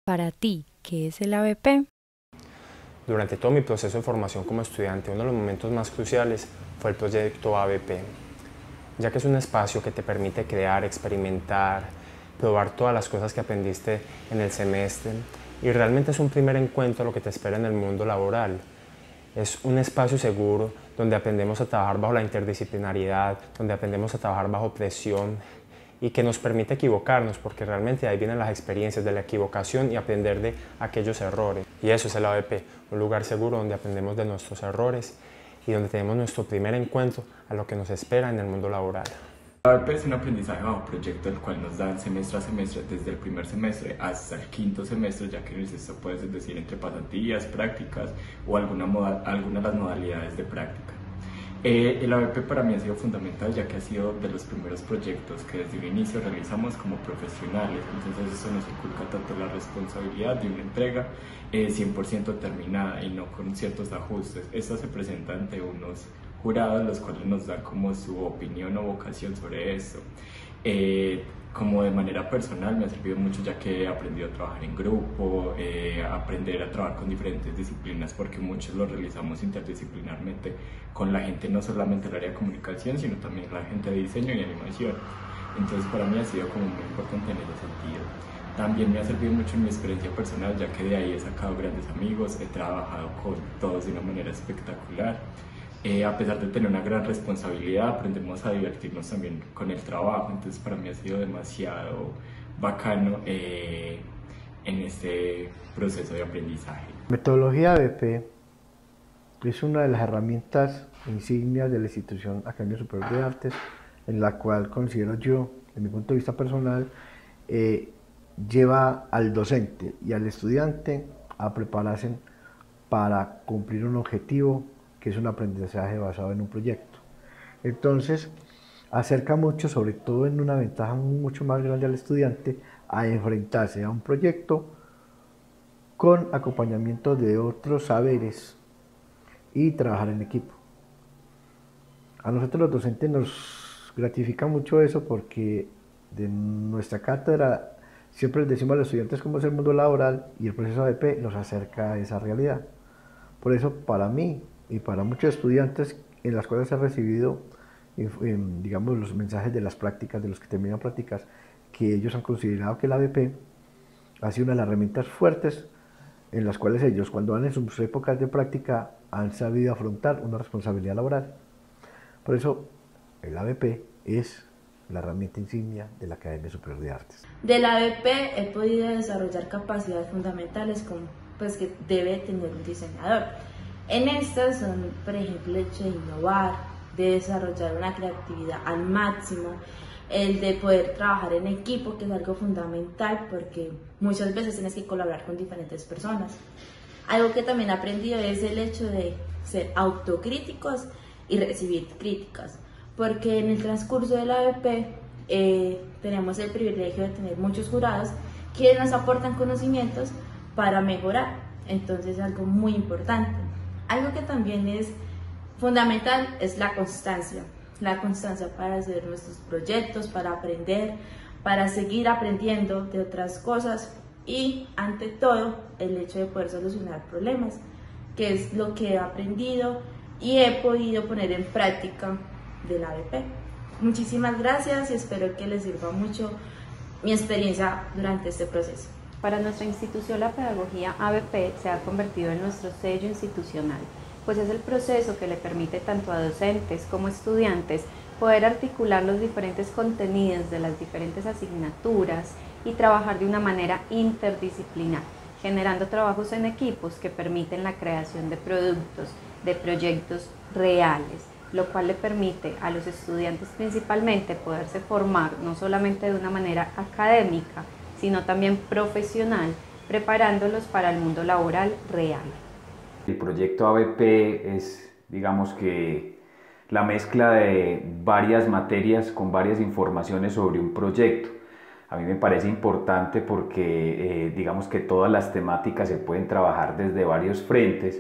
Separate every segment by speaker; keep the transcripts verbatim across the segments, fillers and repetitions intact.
Speaker 1: Para ti, ¿qué es el A B P?
Speaker 2: Durante todo mi proceso de formación como estudiante, uno de los momentos más cruciales fue el proyecto A B P, ya que es un espacio que te permite crear, experimentar, probar todas las cosas que aprendiste en el semestre y realmente es un primer encuentro a lo que te espera en el mundo laboral. Es un espacio seguro donde aprendemos a trabajar bajo la interdisciplinariedad, donde aprendemos a trabajar bajo presión y que nos permite equivocarnos, porque realmente ahí vienen las experiencias de la equivocación y aprender de aquellos errores. Y eso es el A B P, un lugar seguro donde aprendemos de nuestros errores y donde tenemos nuestro primer encuentro a lo que nos espera en el mundo laboral.
Speaker 3: El A B P es un aprendizaje bajo proyecto, el cual nos dan semestre a semestre, desde el primer semestre hasta el quinto semestre, ya que en el sexto puedes decir entre pasantías, prácticas o alguna, moda, alguna de las modalidades de práctica. Eh, el A B P para mí ha sido fundamental, ya que ha sido de los primeros proyectos que desde un inicio realizamos como profesionales, entonces eso nos inculca tanto la responsabilidad de una entrega eh, cien por ciento terminada y no con ciertos ajustes. Esto se presenta ante unos jurados, los cuales nos dan como su opinión o vocación sobre esto. Eh, como de manera personal me ha servido mucho, ya que he aprendido a trabajar en grupo, eh, aprender a trabajar con diferentes disciplinas, porque muchos lo realizamos interdisciplinarmente con la gente no solamente del área de comunicación, sino también la gente de diseño y animación. Entonces para mí ha sido como muy importante en ese sentido. También me ha servido mucho en mi experiencia personal, ya que de ahí he sacado grandes amigos, he trabajado con todos de una manera espectacular. Eh, a pesar de tener una gran responsabilidad, aprendemos a divertirnos también con el trabajo, entonces para mí ha sido demasiado bacano eh, en este proceso de aprendizaje.
Speaker 4: Metodología A B P es una de las herramientas insignias de la institución Academia Superior de Artes, en la cual considero yo, desde mi punto de vista personal, eh, lleva al docente y al estudiante a prepararse para cumplir un objetivo, que es un aprendizaje basado en un proyecto. Entonces, acerca mucho, sobre todo en una ventaja mucho más grande al estudiante, a enfrentarse a un proyecto con acompañamiento de otros saberes y trabajar en equipo. A nosotros los docentes nos gratifica mucho eso, porque de nuestra cátedra siempre les decimos a los estudiantes cómo es el mundo laboral y el proceso A B P nos acerca a esa realidad. Por eso, para mí y para muchos estudiantes en las cuales he recibido, digamos, los mensajes de las prácticas, de los que terminan prácticas, que ellos han considerado que el A B P ha sido una de las herramientas fuertes en las cuales ellos, cuando van en sus épocas de práctica, han sabido afrontar una responsabilidad laboral. Por eso, el A B P es la herramienta insignia de la Academia Superior de Artes.
Speaker 5: Del A B P he podido desarrollar capacidades fundamentales como pues, que debe tener un diseñador. En estas son, por ejemplo, el hecho de innovar, de desarrollar una creatividad al máximo, el de poder trabajar en equipo, que es algo fundamental porque muchas veces tienes que colaborar con diferentes personas. Algo que también he aprendido es el hecho de ser autocríticos y recibir críticas, porque en el transcurso del A B P eh, tenemos el privilegio de tener muchos jurados que nos aportan conocimientos para mejorar, entonces es algo muy importante. Algo que también es fundamental es la constancia, la constancia para hacer nuestros proyectos, para aprender, para seguir aprendiendo de otras cosas y ante todo el hecho de poder solucionar problemas, que es lo que he aprendido y he podido poner en práctica del A B P. Muchísimas gracias y espero que les sirva mucho mi experiencia durante este proceso.
Speaker 6: Para nuestra institución, la pedagogía A B P se ha convertido en nuestro sello institucional, pues es el proceso que le permite tanto a docentes como estudiantes poder articular los diferentes contenidos de las diferentes asignaturas y trabajar de una manera interdisciplinar, generando trabajos en equipos que permiten la creación de productos, de proyectos reales, lo cual le permite a los estudiantes principalmente poderse formar no solamente de una manera académica, sino también profesional, preparándolos para el mundo laboral real.
Speaker 7: El proyecto A B P es, digamos que, la mezcla de varias materias con varias informaciones sobre un proyecto. A mí me parece importante porque, eh, digamos que todas las temáticas se pueden trabajar desde varios frentes,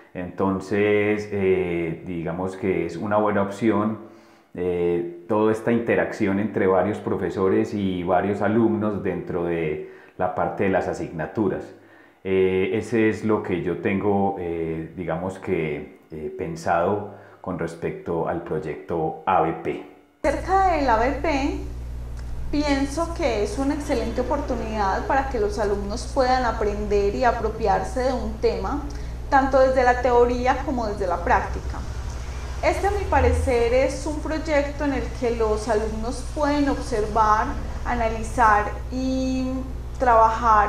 Speaker 7: entonces, eh, digamos que es una buena opción eh, toda esta interacción entre varios profesores y varios alumnos dentro de la parte de las asignaturas. Eh, ese es lo que yo tengo, eh, digamos que, eh, pensado con respecto al proyecto A B P.
Speaker 8: Acerca del A B P, pienso que es una excelente oportunidad para que los alumnos puedan aprender y apropiarse de un tema, tanto desde la teoría como desde la práctica. Este, a mi parecer, es un proyecto en el que los alumnos pueden observar, analizar y trabajar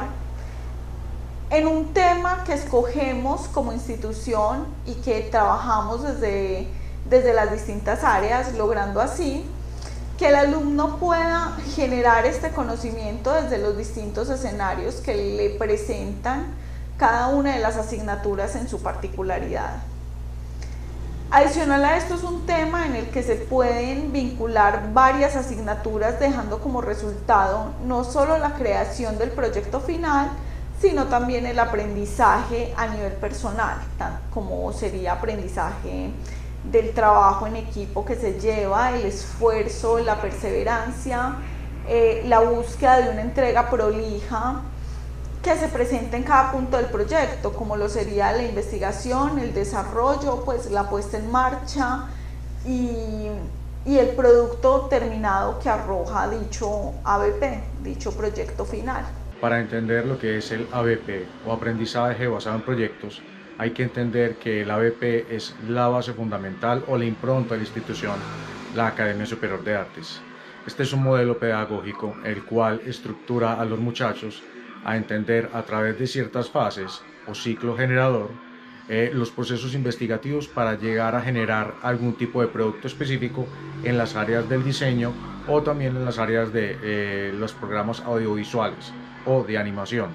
Speaker 8: en un tema que escogemos como institución y que trabajamos desde, desde las distintas áreas, logrando así que el alumno pueda generar este conocimiento desde los distintos escenarios que le presentan cada una de las asignaturas en su particularidad. Adicional a esto, es un tema en el que se pueden vincular varias asignaturas, dejando como resultado no solo la creación del proyecto final, sino también el aprendizaje a nivel personal, como sería aprendizaje del trabajo en equipo que se lleva, el esfuerzo, la perseverancia, eh, la búsqueda de una entrega prolija que se presenta en cada punto del proyecto, como lo sería la investigación, el desarrollo, pues la puesta en marcha y, y el producto terminado que arroja dicho A B P, dicho proyecto final.
Speaker 9: Para entender lo que es el A B P o aprendizaje basado en proyectos, hay que entender que el A B P es la base fundamental o la impronta de la institución, la Academia Superior de Artes. Este es un modelo pedagógico el cual estructura a los muchachos a entender a través de ciertas fases o ciclo generador eh, los procesos investigativos para llegar a generar algún tipo de producto específico en las áreas del diseño o también en las áreas de eh, los programas audiovisuales o de animación.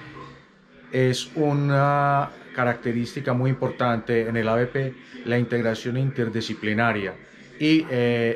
Speaker 9: Es una característica muy importante en el A B P la integración interdisciplinaria y eh,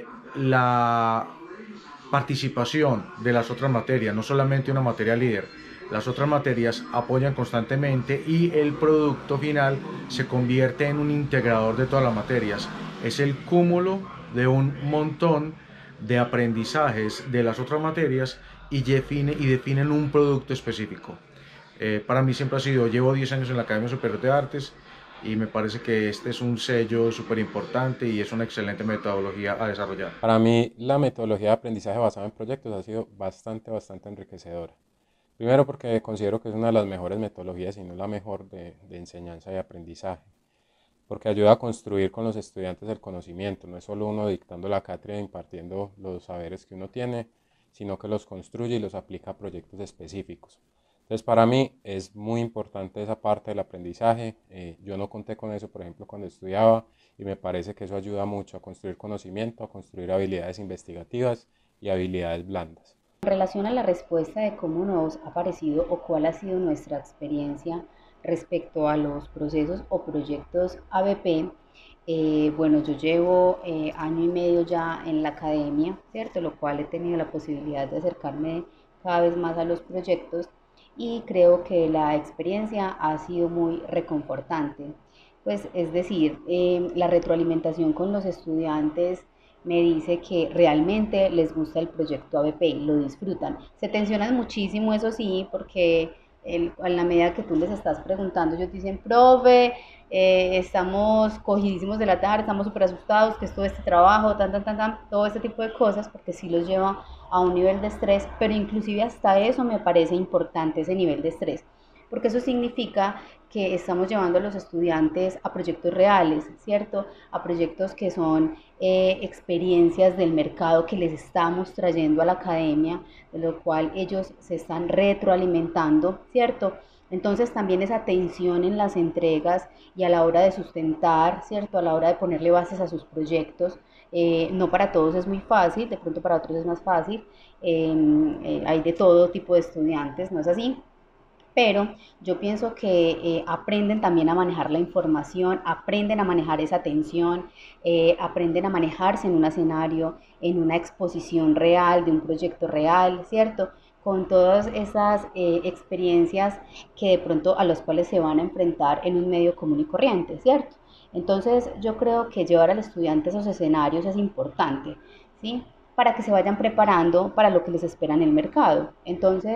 Speaker 9: la participación de las otras materias, no solamente una materia líder. Las otras materias apoyan constantemente y el producto final se convierte en un integrador de todas las materias. Es el cúmulo de un montón de aprendizajes de las otras materias y, define, y definen un producto específico. Eh, para mí siempre ha sido, llevo diez años en la Academia Superior de Artes y me parece que este es un sello súper importante y es una excelente metodología a desarrollar.
Speaker 2: Para mí la metodología de aprendizaje basada en proyectos ha sido bastante, bastante enriquecedora. Primero porque considero que es una de las mejores metodologías y no la mejor de, de enseñanza y aprendizaje. Porque ayuda a construir con los estudiantes el conocimiento, no es solo uno dictando la cátedra e impartiendo los saberes que uno tiene, sino que los construye y los aplica a proyectos específicos. Entonces para mí es muy importante esa parte del aprendizaje. Eh, yo no conté con eso, por ejemplo, cuando estudiaba y me parece que eso ayuda mucho a construir conocimiento, a construir habilidades investigativas y habilidades blandas.
Speaker 10: En relación a la respuesta de cómo nos ha parecido o cuál ha sido nuestra experiencia respecto a los procesos o proyectos A B P, eh, bueno, yo llevo eh, año y medio ya en la academia, ¿cierto? Lo cual he tenido la posibilidad de acercarme cada vez más a los proyectos y creo que la experiencia ha sido muy reconfortante. Pues es decir, eh, la retroalimentación con los estudiantes me dice que realmente les gusta el proyecto A B P, lo disfrutan. Se tensionan muchísimo, eso sí, porque el, a la medida que tú les estás preguntando, ellos dicen, profe, eh, estamos cogidísimos de la tarde, estamos súper asustados, que es todo este trabajo, tan, tan, tan, tan, todo este tipo de cosas, porque sí los lleva a un nivel de estrés, pero inclusive hasta eso me parece importante, ese nivel de estrés, porque eso significa que estamos llevando a los estudiantes a proyectos reales, ¿cierto? A proyectos que son eh, experiencias del mercado que les estamos trayendo a la academia, de lo cual ellos se están retroalimentando, ¿cierto? Entonces también esa atención en las entregas y a la hora de sustentar, ¿cierto? A la hora de ponerle bases a sus proyectos, eh, no para todos es muy fácil, de pronto para otros es más fácil, eh, eh, hay de todo tipo de estudiantes, ¿no es así? Pero yo pienso que eh, aprenden también a manejar la información, aprenden a manejar esa atención, eh, aprenden a manejarse en un escenario, en una exposición real, de un proyecto real, ¿cierto? Con todas esas eh, experiencias que de pronto a las cuales se van a enfrentar en un medio común y corriente, ¿cierto? Entonces yo creo que llevar al estudiante a esos escenarios es importante, ¿sí? Para que se vayan preparando para lo que les espera en el mercado. Entonces,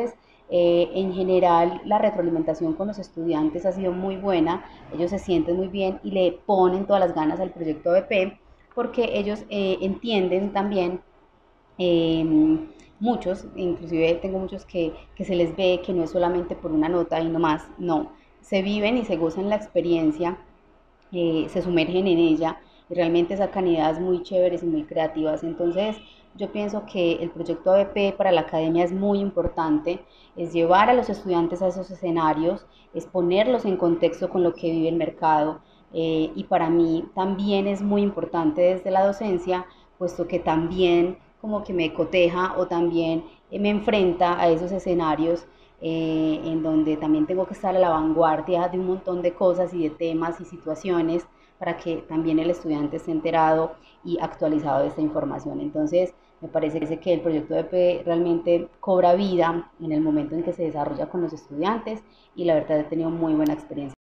Speaker 10: Eh, en general, la retroalimentación con los estudiantes ha sido muy buena, ellos se sienten muy bien y le ponen todas las ganas al proyecto A B P porque ellos eh, entienden también, eh, muchos, inclusive tengo muchos que, que se les ve que no es solamente por una nota y no más, no, se viven y se gozan la experiencia, eh, se sumergen en ella y realmente sacan ideas muy chéveres y muy creativas. Entonces yo pienso que el proyecto A B P para la academia es muy importante, es llevar a los estudiantes a esos escenarios, es ponerlos en contexto con lo que vive el mercado, eh, y para mí también es muy importante desde la docencia, puesto que también como que me coteja o también eh, me enfrenta a esos escenarios, eh, en donde también tengo que estar a la vanguardia de un montón de cosas y de temas y situaciones para que también el estudiante esté enterado y actualizado de esta información. Entonces, me parece que el proyecto A B P realmente cobra vida en el momento en que se desarrolla con los estudiantes y la verdad he tenido muy buena experiencia.